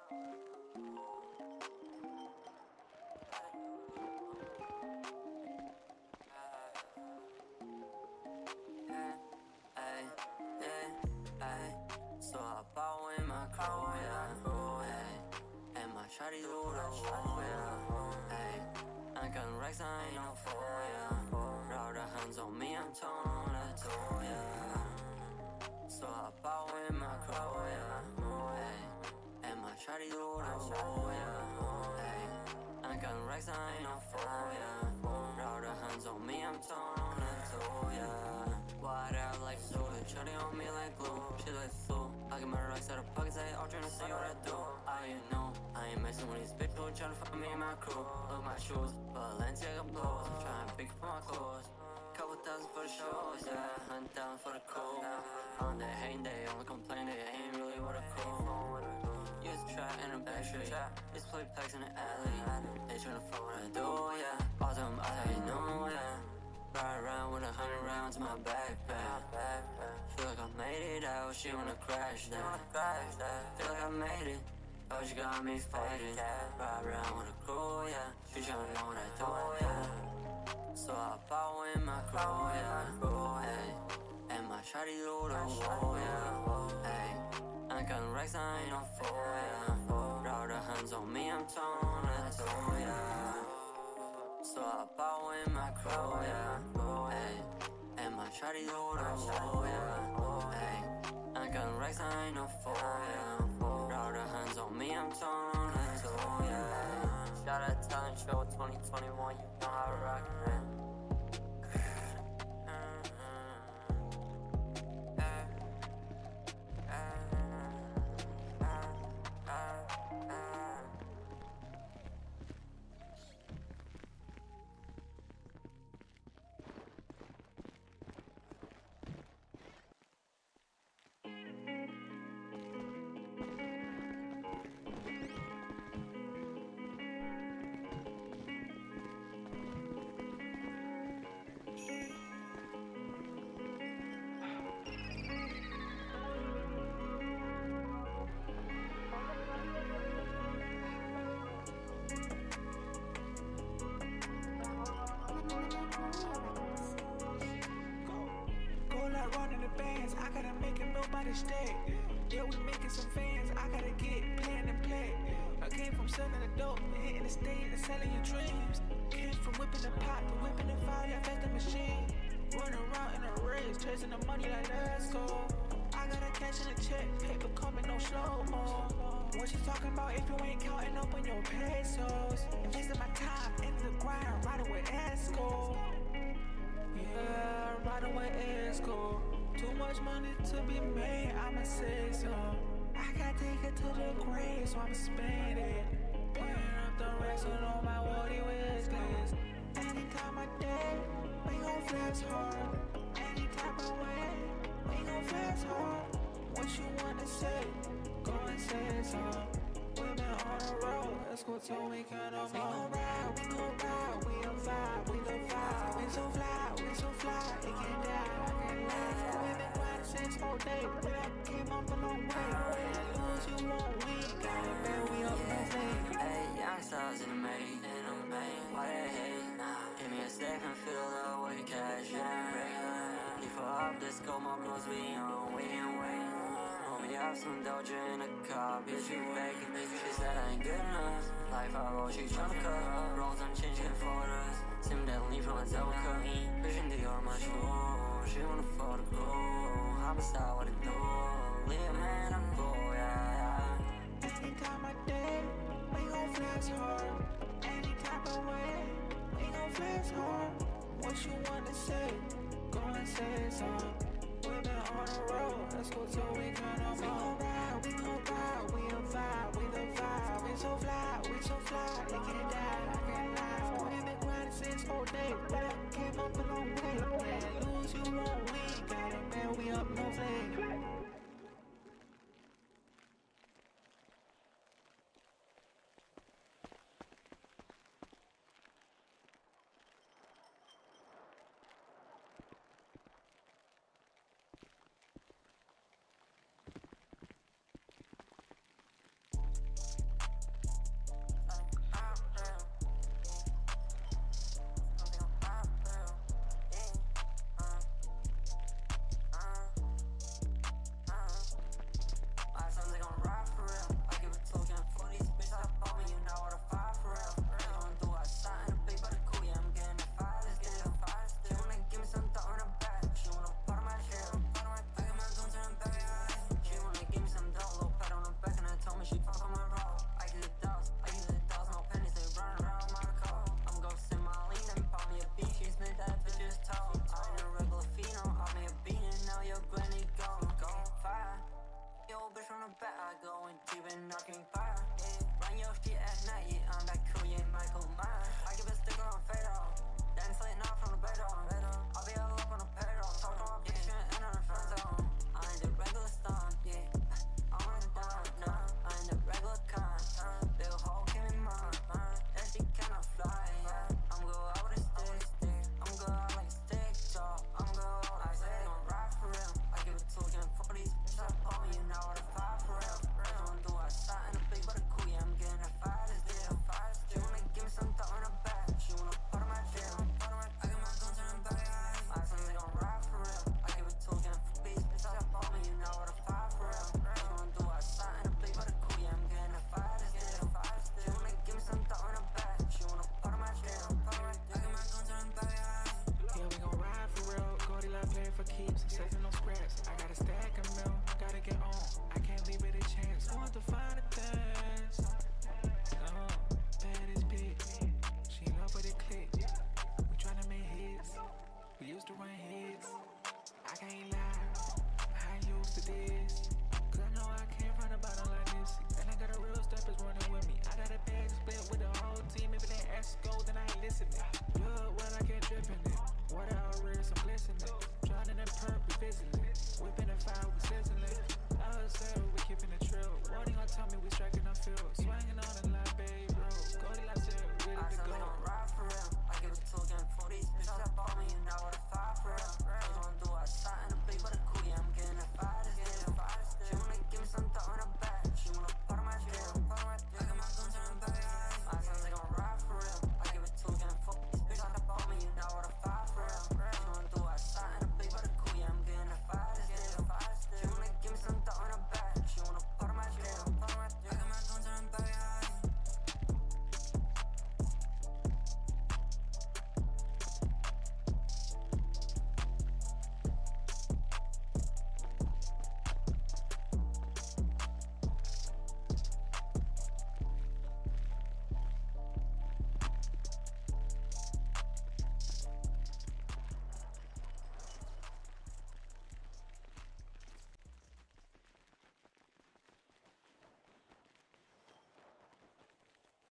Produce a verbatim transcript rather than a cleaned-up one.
So I bought in my car, yeah, hey. And my shawty do the wall, yeah, hey. I got racks, I ain't no fool, yeah. All the hands on me, I'm torn on the door, yeah. So I bought in my car, yeah, hey. And my shawty do the wall, yeah, hey. I got racks, I ain't no fool, yeah. All the hands on me, I'm torn on the door, yeah. Wide out like so, they shutting on me like glue. She like flu. I get my racks out of pockets, I all trying to see what I do. I ain't know, I ain't messing with these bitch who trying to fuck me and my crew. Look my shoes, Balenciaga blows. I'm trying to pick up my clothes. Couple thousand for the shows, yeah. Hunt down for the cool. On that hating, they only complain, they ain't really what a cool. Use the trap in the back street. Just play packs in the alley. They tryna fuck what I do, yeah. All them I you know, yeah. Ride around with a hundred rounds in my backpack. Feel like I made it out, she wanna crash that. Feel like I made it, oh she got me faded. Ride around with a crew, yeah. She tryna know what I do, yeah. So I bought in my crew, yeah, hey. And my shawty do the wall, yeah, hey. I got racks, I ain't no fool, yeah. All the hands on me, I'm torn on the door, yeah. So I bought in my crew, yeah, hey. And my shawty do the wall, yeah, hey. I got racks, I ain't no fool, yeah. All the hands on me, I'm torn on the door, yeah. Shout out Talent Show twenty twenty-one, you know how I rock, man. Stay. Yeah, we making some fans. I gotta get playing and play. I came from selling the dope, hitting the stage and selling your dreams. Came from whipping the pot to whipping the fire, fast the machine. Running around in a race, chasing the money like let's go. I gotta cash in a check, paper coming no slow mo. What you talking about if you ain't counting up on your pesos? Investing my time into the grind, riding with Esco. Yeah, riding with Esco. Too much money to be made, I'ma say so. I gotta take it to the grave, so I'ma spend it. Putting up the racks with all my woody whiskers. Anytime I dare, we gon' flex hard. Any type of way, we gon' flex hard. What you wanna say, go and say so. We been on the road, let's go till we can no more. We gon' ride, we gon' ride, we a vibe, we the vibe. We so fly, we so fly, it can't die, it can't lie. Since all day, but I came up a long way. Lose you won't win, gotta bear we up no thing. Hey, young stars in the main, in the main. Why they hate? Nah, give me a safe and fill up with the cash, yeah, regular. If I up, let's go, my bros, we on, we ain't waiting. Roll me up some Doja in a car, bitch, you begging. She said I ain't good enough. Life I roll, she tryna cut. Rolls, I'm changing photos. Sim that leave from a Zelka. Vision Dior, my shoe. She wanna photograph. I'm a star, what it do? Leave man, I'm cool, yeah, yeah. Anytime I dare, we gon' flex hard. Any type of way, we gon' flex hard. What you wanna say, go and say so. We been on the road, let's go till we can no more. We gon' ride, we gon' ride, we a vibe, we the vibe. We so fly, we so fly, it can't die, I can't lie. We been grinding since all day, but I came up a long way. Yeah, lose you won't win, got it, man, we up no flame. going deep and knocking fire. Run your shit at night, yeah.